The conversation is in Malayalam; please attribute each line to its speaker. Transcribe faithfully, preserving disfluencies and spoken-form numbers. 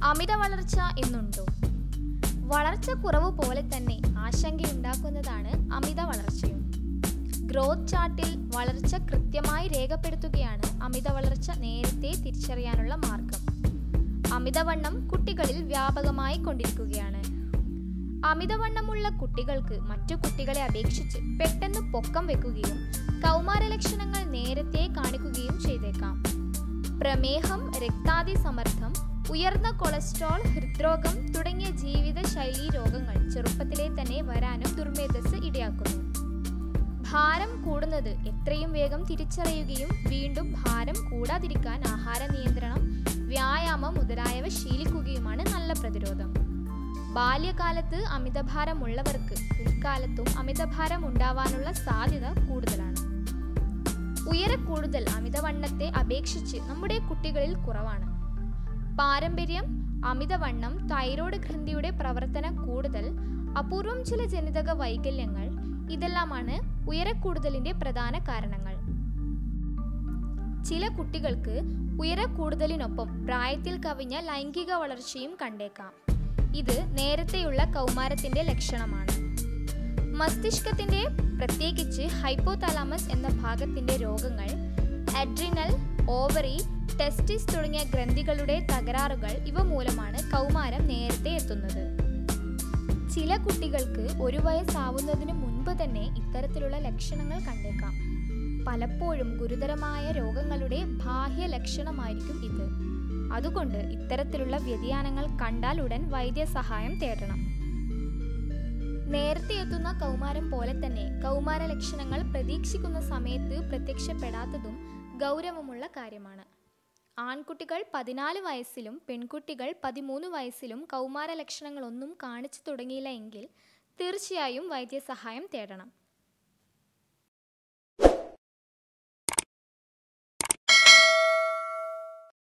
Speaker 1: അമിത വളർച്ച എന്നുണ്ടോ? വളർച്ച കുറവ് പോലെ തന്നെ ആശങ്കയുണ്ടാക്കുന്നതാണ് അമിത വളർച്ചയും. ഗ്രോത്ത് ചാർട്ടിൽ വളർച്ച കൃത്യമായി രേഖപ്പെടുത്തുകയാണ് അമിത വളർച്ച നേരത്തെ തിരിച്ചറിയാനുള്ള മാർഗം. അമിതവണ്ണം കുട്ടികളിൽ വ്യാപകമായി കൊണ്ടിരിക്കുകയാണ്. അമിതവണ്ണമുള്ള കുട്ടികൾക്ക് മറ്റു കുട്ടികളെ അപേക്ഷിച്ച് പെട്ടെന്ന് പൊക്കം വെക്കുകയും കൗമാര ലക്ഷണങ്ങൾ നേരത്തെ കാണിക്കുകയും ചെയ്തേക്കാം. പ്രമേഹം, രക്താതിസമ്മർദ്ദം, ഉയർന്ന കൊളസ്ട്രോൾ, ഹൃദ്രോഗം തുടങ്ങിയ ജീവിതശൈലീ രോഗങ്ങൾ ചെറുപ്പത്തിലെ തന്നെ വരാനും ദുർമേധസ് ഇടയാക്കുന്നു. ഭാരം കൂടുന്നത് എത്രയും വേഗം തിരിച്ചറിയുകയും വീണ്ടും ഭാരം കൂടാതിരിക്കാൻ ആഹാര നിയന്ത്രണം, വ്യായാമം മുതലായവ ശീലിക്കുകയുമാണ് നല്ല പ്രതിരോധം. ബാല്യകാലത്ത് അമിതഭാരമുള്ളവർക്ക് പിൽക്കാലത്തും അമിതഭാരം ഉണ്ടാവാനുള്ള സാധ്യത കൂടുതലാണ്. ഉയരക്കൂടുതൽ അമിതവണ്ണത്തെ അപേക്ഷിച്ച് നമ്മുടെ കുട്ടികളിൽ കുറവാണ്. പാരമ്പര്യം, അമിതവണ്ണം, തൈറോയ്ഡ് ഗ്രന്ഥിയുടെ പ്രവർത്തന കൂടുതൽ, അപൂർവം ചില ജനിതക വൈകല്യങ്ങൾ ഇതെല്ലാമാണ് ഉയരക്കൂടുതലിന്റെ പ്രധാന കാരണങ്ങൾ. ചില കുട്ടികൾക്ക് ഉയരക്കൂടുതലിനൊപ്പം പ്രായത്തിൽ കവിഞ്ഞ ലൈംഗിക വളർച്ചയും കണ്ടേക്കാം. ഇത് നേരത്തെയുള്ള കൗമാരത്തിന്റെ ലക്ഷണമാണ്. മസ്തിഷ്കത്തിന്റെ, പ്രത്യേകിച്ച് ഹൈപ്പോതലാമസ് എന്ന ഭാഗത്തിന്റെ രോഗങ്ങൾ, അഡ്രിനൽ, ഓവറി, ടെസ്റ്റിസ് തുടങ്ങിയ ഗ്രന്ഥികളുടെ തകരാറുകൾ ഇവ മൂലമാണ് കൗമാരം നേരത്തെ എത്തുന്നത്. ചില കുട്ടികൾക്ക് ഒരു വയസ്സാവുന്നതിന് മുൻപ് തന്നെ ഇത്തരത്തിലുള്ള ലക്ഷണങ്ങൾ കണ്ടേക്കാം. പലപ്പോഴും ഗുരുതരമായ രോഗങ്ങളുടെ ബാഹ്യ ലക്ഷണമായിരിക്കും ഇത്. അതുകൊണ്ട് ഇത്തരത്തിലുള്ള വ്യതിയാനങ്ങൾ കണ്ടാൽ ഉടൻ വൈദ്യസഹായം തേടണം. നേരത്തെ എത്തുന്ന കൗമാരം പോലെ തന്നെ കൗമാര ലക്ഷണങ്ങൾ പ്രതീക്ഷിക്കുന്ന സമയത്ത് പ്രത്യക്ഷപ്പെടാത്തതും ഗൗരവമുള്ള കാര്യമാണ്. ആൺകുട്ടികൾ പതിനാല് വയസ്സിലും പെൺകുട്ടികൾ പതിമൂന്ന് വയസ്സിലും കൗമാര ലക്ഷണങ്ങളൊന്നും കാണിച്ചു തുടങ്ങിയില്ല എങ്കിൽ തീർച്ചയായും വൈദ്യസഹായം തേടണം.